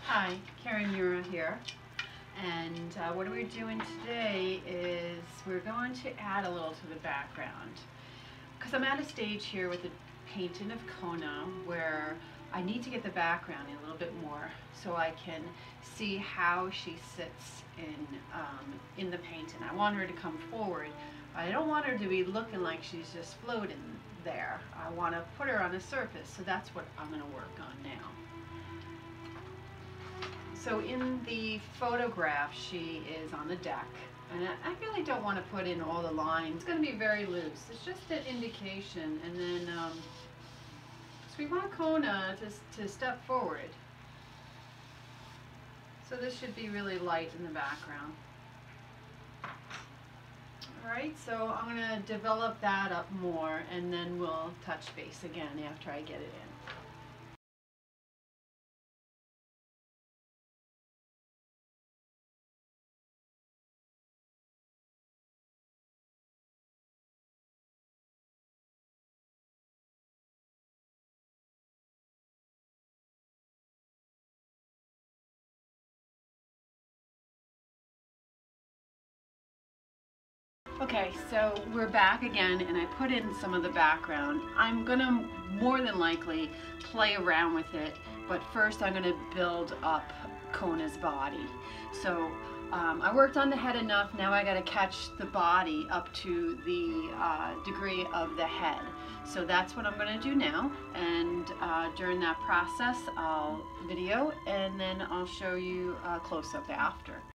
Hi, Karen Yura here, and what we're doing today is we're going to add a little to the background because I'm at a stage here with the painting of Kona where I need to get the background in a little bit more so I can see how she sits in the painting. I want her to come forward. I don't want her to be looking like she's just floating there. I want to put her on a surface, so that's what I'm going to work on now. So in the photograph, she is on the deck, and I really don't want to put in all the lines. It's going to be very loose. It's just an indication, and then so we want Kona to step forward. So this should be really light in the background. Alright, so I'm going to develop that up more, and then we'll touch base again after I get it in. Okay, so we're back again, and I put in some of the background. I'm gonna more than likely play around with it, but first I'm gonna build up Kona's body. So I worked on the head enough, now I gotta catch the body up to the degree of the head. So that's what I'm gonna do now, and during that process I'll video, and then I'll show you a close-up after.